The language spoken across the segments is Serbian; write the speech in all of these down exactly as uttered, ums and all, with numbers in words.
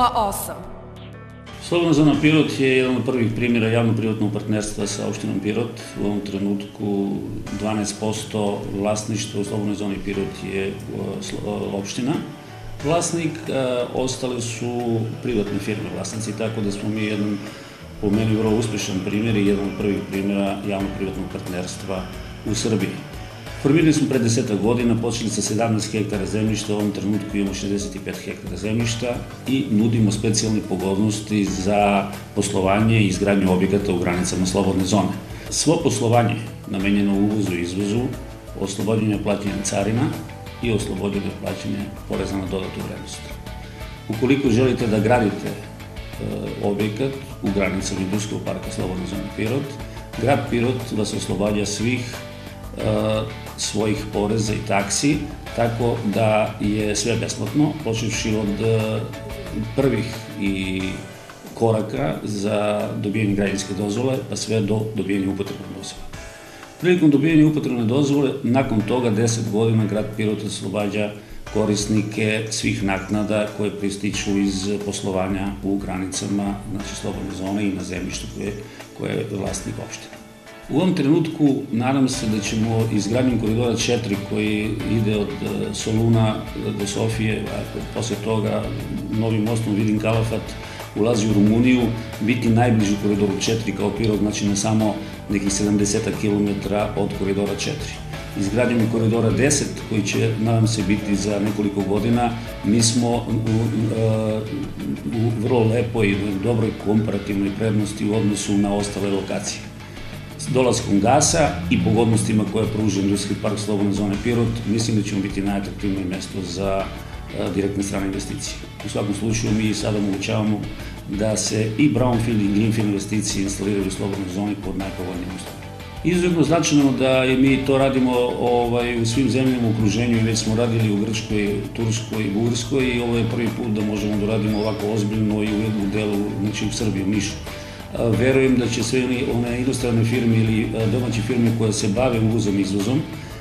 nula osam. Slobodna zona Pirot je jedan od prvih primjera javno-privatnog partnerstva sa opštinom Pirot. U ovom trenutku dvanaest posto vlasništva u slobodnoj zoni Pirot je opština vlasnik, ostale su privatne firme vlasnici, tako da smo mi jedan, po meni, vrlo uspešan primjer i jedan od prvih primjera javno-privatnog partnerstva u Srbiji. Formirali smo pre desetak godina, počeli sa sedamnaest hektara zemljišta, u ovom trenutku imamo šezdeset pet hektara zemljišta i nudimo specijalne pogodnosti za poslovanje i izgradnju objekata u granicama slobodne zone. Svo poslovanje namenjeno uvozu i izvozu, oslobođenje plaćanja carina i oslobođenje plaćanja poreza na dodatu vrednost. Ukoliko želite da gradite objekat u granicama industrijskog parka Slobodne zone Pirot, grad Pirot vas oslobađa svih svojih poreza i taksi, tako da je sve besplatno, počevši od prvih i koraka za dobijanje građevinske dozvole, pa sve do dobijanja upotrebne dozvole. Prilikom dobijanja upotrebne dozvole, nakon toga deset godina grad Pirot oslobađa korisnike svih naknada koje prističu iz poslovanja u granicama slobodne zone i na zemljištu koje je vlasnik opštine. U ovom trenutku nadam se da ćemo izgradnjom koridora četiri koji ide od Soluna do Sofije, a posle toga novim mostom Vidin Kalafat ulazi u Rumuniju, biti najbliži koridoru četiri kao Pirot, znači na samo nekih sedamdeset kilometara od koridora četiri. Izgradnjom koridora deset, koji će, nadam se, biti za nekoliko godina, mi smo u vrlo lepoj i dobroj komparativnoj prednosti u odnosu na ostale lokacije. S dolaskom gasa i pogodnostima koje pruža industrijski park Slobodne zone Pirot, mislim da ćemo biti najatraktivnije mesto za direktne strane investicije. U svakom slučaju mi sada omogućavamo da se i brownfield i greenfield investicije instaliraju u slobodnoj zoni pod najpovoljnijim uslovima. Izuzetno značajno da mi to radimo u svim zemljama u okruženju i već smo radili u Grčkoj, Turskoj i Bugarskoj i ovo je prvi put da možemo da radimo ovako ozbiljno i u jednom delu, znači u Srbiji, u Nišu. Verujem da će sve one inostrane firme ili domaće firme koje se bave uvozom i izvozom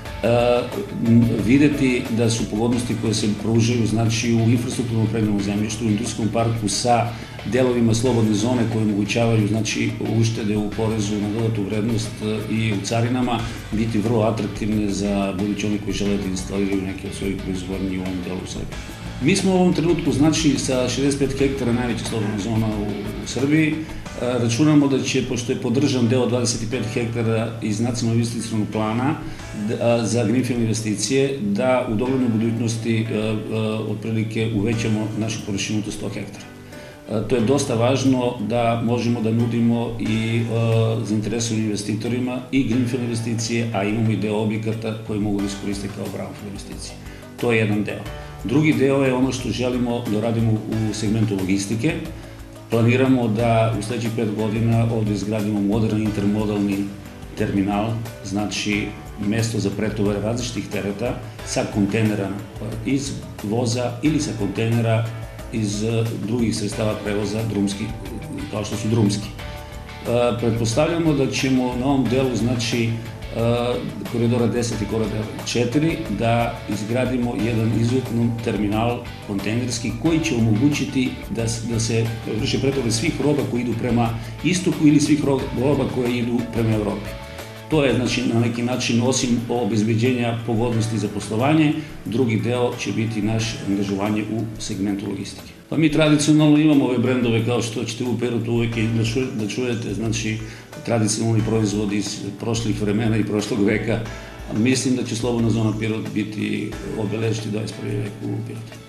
videti da su pogodnosti koje se pružaju, znači u infrastrukturnom opremljenom zemljištu, u industrijskom parku sa delovima slobodne zone koje omogućavaju, znači, uštede u porezu na dodatu vrednost i u carinama, biti vrlo atraktivne za budući oni koji žele da instaliraju neke od svojih proizvodnji u ovom delu Srbije. Mi smo u ovom trenutku, znači, sa šezdeset pet hektara najveća slobodna zona u Srbiji. Računamo da će, pošto je podržan deo dvadeset pet hektara iz nacionalnog investicionog plana za greenfield investicije, da u doglednoj budućnosti otprilike uvećamo našu površinu do sto hektara. To je dosta važno da možemo da nudimo i zainteresovanim investitorima i greenfield investicije, a imamo i deo objekata koji mogu da iskoriste kao brownfield investicije. To je jedan deo. Drugi deo je ono što želimo da radimo u segmentu logistike. Planiramo da u sledećih pet godina ovde izgradimo modern intermodalni terminal, znači mesto za pretovare različitih tereta sa kontejnera iz voza ili sa kontejnera iz drugih sredstava prevoza, kao što su drumski. Pretpostavljamo da ćemo na ovom delu, znači, koridora deset i koridora četiri, da izgradimo jedan izuzetan terminal kontejnerski koji će omogućiti da se vrše pretovare svih roba koji idu prema istoku ili svih roba koje idu prema Evropi. To je, znači, na neki način, osim obezbeđenja pogodnosti za poslovanje, drugi deo će biti naše angažovanje u segmentu logistike. Pa mi tradicionalno imamo ove brendove kao što ćete u Pirotu uvek da čujete, znači, tradicionalni proizvod iz prošlih vremena i prošlog veka. Mislim da će Slobodna zona Pirot biti obeležiti dvadeset prvi vek u Pirotu.